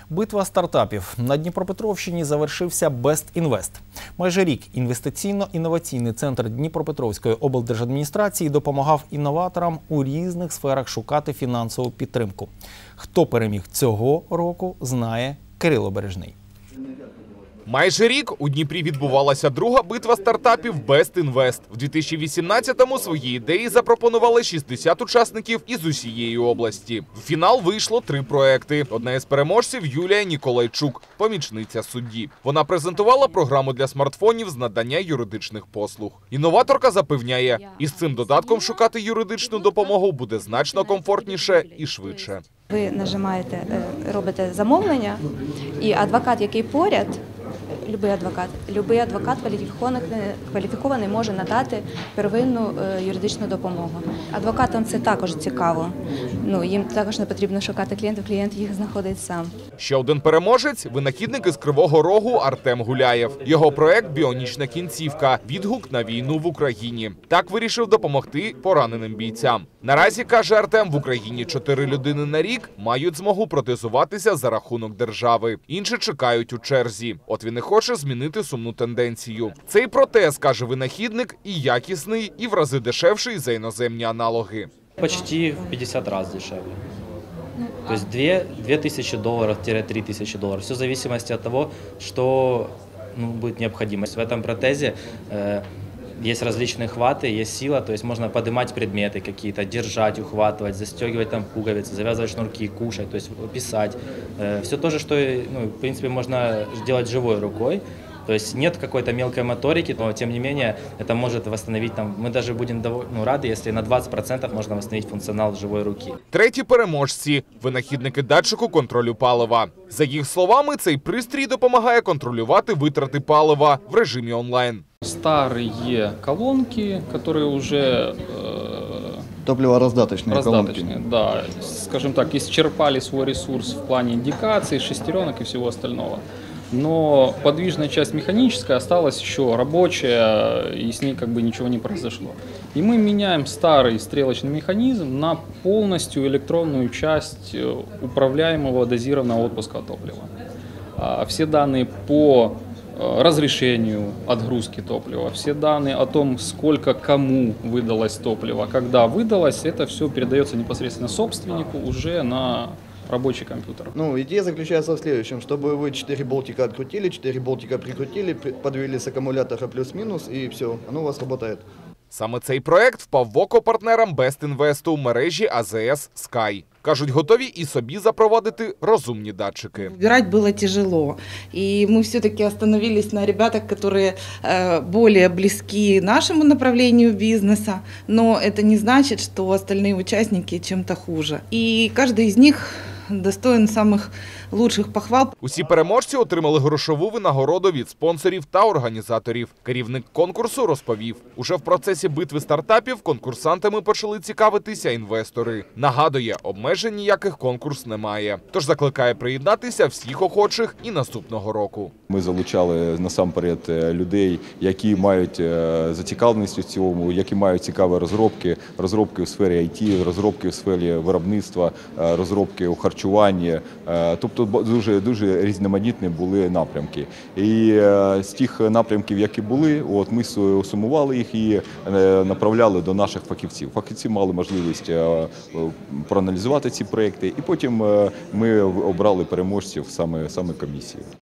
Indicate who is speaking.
Speaker 1: Битва стартапів. На Дніпропетровщині завершився Best Invest. Майже рік інвестиційно-інноваційний центр Дніпропетровської облдержадміністрації допомагав інноваторам у різних сферах шукати фінансову підтримку. Хто переміг цього року, знає Кирило Бережний.
Speaker 2: Майже рік у Дніпрі відбувалася друга битва стартапів Best Invest. В 2018-му свої ідеї запропонували 60 учасників із усієї області. В фінал вийшло 3 проекти. Одна із переможців – Юлія Ніколайчук, помічниця судді. Вона презентувала програму для смартфонів з надання юридичних послуг. Інноваторка запевняє, із цим додатком шукати юридичну допомогу буде значно комфортніше і швидше.
Speaker 3: Ви нажимаєте, робите замовлення, і адвокат, який поряд, будь-який адвокат кваліфікований може надати первинну юридичну допомогу. Адвокатам це також цікаво. Їм також не потрібно шукати клієнтів, клієнт їх знаходить сам.
Speaker 2: Ще один переможець – винахідник із Кривого Рогу Артем Гуляєв. Його проект «Біонічна кінцівка» – відгук на війну в Україні. Так вирішив допомогти пораненим бійцям. Наразі, каже Артем, в Україні 4 людини на рік мають змогу протезуватися за рахунок держави. Інші чекають у черзі. От він і хоче змінити сумну тенденцію. Цей протез, каже винахідник, і якісний, і в рази дешевший за іноземні аналоги.
Speaker 4: Почти в 50 раз дешевле. То есть $2000–3000. Все в зависимости от того, что будет необходимость. В этом протезе есть различные хваты, есть сила, то есть можно поднимать предметы какие-то, держать, ухватывать, застегивать там пуговицы, завязывать шнурки, кушать, то есть писать. Все то же, что, в принципе, можно делать живой рукой. То есть нет какой-то мелкой моторики, но тем не менее это может восстановить, мы даже будем рады, если на 20% можно восстановить функціонал живої руки.
Speaker 2: Треті переможці – винахідники датчику контролю палива. За їх словами, цей пристрій допомагає контролювати витрати палива в режимі онлайн.
Speaker 5: Старые колонки, которые уже
Speaker 6: топливораздаточные колонки.
Speaker 5: Да, скажем так, исчерпали свой ресурс в плане индикаций, шестеренок и всего остального. Но подвижная часть механическая осталась еще рабочая, и с ней ничего не произошло. И мы меняем старый стрелочный механизм на полностью электронную часть управляемого дозированного отпуска топлива. Все данные по разрешению отгрузки топлива, все данные о том, сколько кому выдалось топливо, когда выдалось, это все передается непосредственно собственнику уже на рабочий компьютер.
Speaker 6: Идея заключается в следующем, чтобы вы 4 болтика открутили, 4 болтика прикрутили, подвели с аккумулятора плюс-минус, и все, оно у вас работает.
Speaker 2: Саме цей проект впав в око партнерам Best Invest у мережі АЗС Sky. Кажуть, готові і собі запровадити розумні датчики.
Speaker 7: Выбирать было тяжело, и мы все-таки остановились на ребятах, которые более близки нашему направлению бизнеса, но это не значит, что остальные участники чем-то хуже. И каждый из них достоин самых лучших похвал.
Speaker 2: Усі переможці отримали грошову винагороду від спонсорів та організаторів. Керівник конкурсу розповів, уже в процесі битви стартапів конкурсантами почали цікавитися інвестори. Нагадує, обмежень ніяких конкурс немає. Тож закликає приєднатися всіх охочих і наступного року.
Speaker 8: Ми залучали насамперед людей, які мають зацікавленість у цьому, які мають цікаві розробки в сфері IT, розробки в сфері виробництва, розробки у харчуванні. Тобто дуже різноманітні були напрямки. І з тих напрямків, які були, ми сумували їх і направляли до наших фахівців. Фахівці мали можливість проаналізувати ці проекти, і потім ми обрали переможців саме комісії.